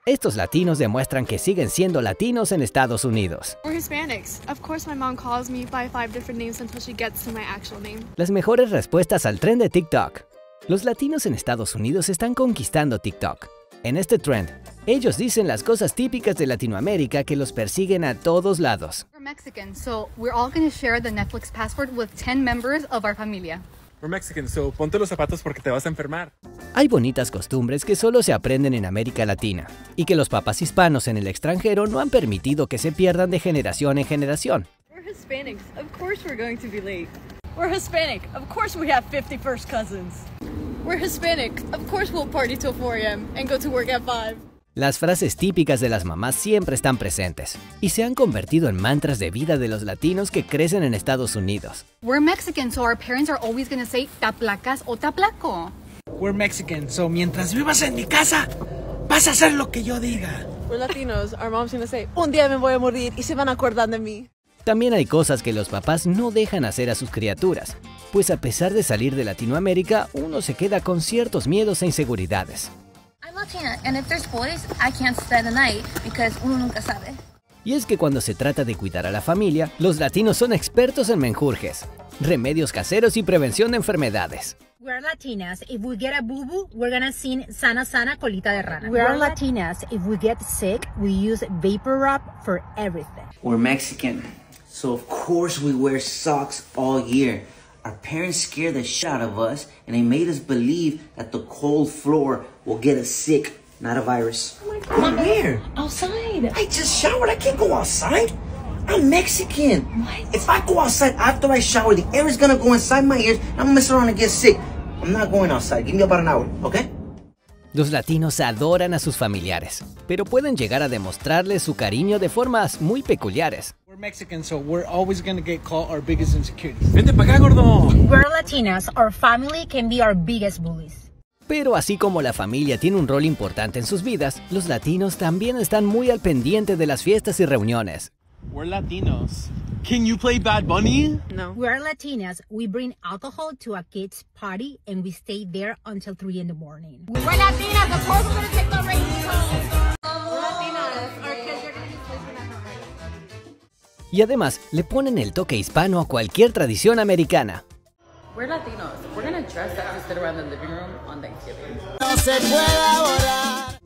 Estos latinos demuestran que siguen siendo latinos en Estados Unidos. We're Hispanics. Of course my mom calls me by 5 different names until she gets to my actual name. Las mejores respuestas al trend de TikTok. Los latinos en Estados Unidos están conquistando TikTok. En este trend, ellos dicen las cosas típicas de Latinoamérica que los persiguen a todos lados. We're Mexican, so we're all going to share the Netflix password with 10 members of our familia. We're Mexican, so ponte los zapatos porque te vas a enfermar. Hay bonitas costumbres que solo se aprenden en América Latina y que los papás hispanos en el extranjero no han permitido que se pierdan de generación en generación. We're Hispanics. Of course we're going to be late. We're Hispanic. Of course we have 50 first cousins. We're Hispanic. Of course we'll party till 4 a.m. and go to work at 5. Las frases típicas de las mamás siempre están presentes y se han convertido en mantras de vida de los latinos que crecen en Estados Unidos. We're Mexican, so our parents are always going to say taplacas o taplaco. We're Mexican, so mientras vivas en mi casa, vas a hacer lo que yo diga. We're Latinos. Our mom's going to say, un día me voy a morir y se van a acordar de mí. También hay cosas que los papás no dejan hacer a sus criaturas, pues a pesar de salir de Latinoamérica, uno se queda con ciertos miedos e inseguridades. I'm Latina, and if there's boys, I can't spend the night because uno nunca sabe. Y es que cuando se trata de cuidar a la familia, los latinos son expertos en menjurjes, remedios caseros y prevención de enfermedades. We're Latinas. If we get a boo-boo, we're gonna sing Sana Sana Colita de Rana. We're Latinas. If we get sick, we use vapor rub for everything. We're Mexican, so of course we wear socks all year. Our parents scared the shit out of us, and they made us believe that the cold floor will get us sick, not a virus. Oh my God. Where? Outside. I just showered. I can't go outside. I'm Mexican. What? If I go outside after I shower, the air is gonna go inside my ears, and I'm gonna mess around and get sick. I'm not going outside. Give me about an hour, okay? Los latinos adoran a sus familiares, pero pueden llegar a demostrarles su cariño de formas muy peculiares. We're Mexican, so we're always gonna get called our biggest insecurities. Vente para acá, gordo. We're Latinas. Our family can be our biggest bullies. Pero así como la familia tiene un rol importante en sus vidas, los latinos también están muy al pendiente de las fiestas y reuniones. We're Latinos. Can you play Bad Bunny? No. We're Latinas. We bring alcohol to a kid's party and we stay there until 3 in the morning. We're Latinas. Of course we're going to take the rainy home. We're Latinas. Our kids are going to be sleeping at home. Y además, le ponen el toque hispano a cualquier tradición americana. We're Latinos. We're going to dress up to sit around the living room on Thanksgiving. No se puede ahora.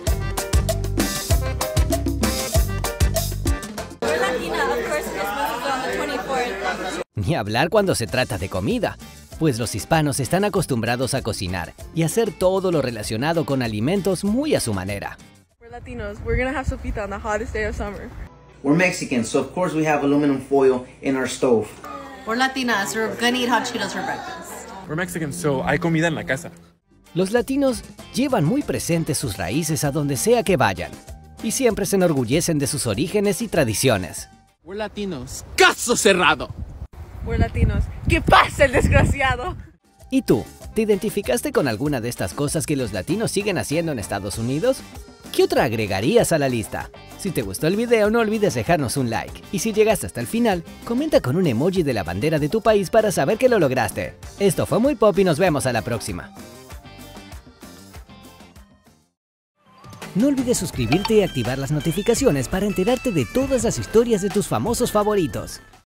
We're Latina. Of course Christmas is on the 24th. Ni hablar cuando se trata de comida, pues los hispanos están acostumbrados a cocinar y hacer todo lo relacionado con alimentos muy a su manera. We're Latinos. We're going to have sopita on the hottest day of summer. We're Mexican, so of course we have aluminum foil in our stove. We're Latinas. We're going to eat hot Cheetos for breakfast. We're Mexican, so hay comida en la casa. Los latinos llevan muy presentes sus raíces a donde sea que vayan y siempre se enorgullecen de sus orígenes y tradiciones. We're Latinos. ¡Caso cerrado! We're Latinos. ¡Que pase el desgraciado! ¿Y tú? ¿Te identificaste con alguna de estas cosas que los latinos siguen haciendo en Estados Unidos? ¿Qué otra agregarías a la lista? Si te gustó el video, no olvides dejarnos un like. Y si llegaste hasta el final, comenta con un emoji de la bandera de tu país para saber que lo lograste. Esto fue Muy Pop y nos vemos a la próxima. No olvides suscribirte y activar las notificaciones para enterarte de todas las historias de tus famosos favoritos.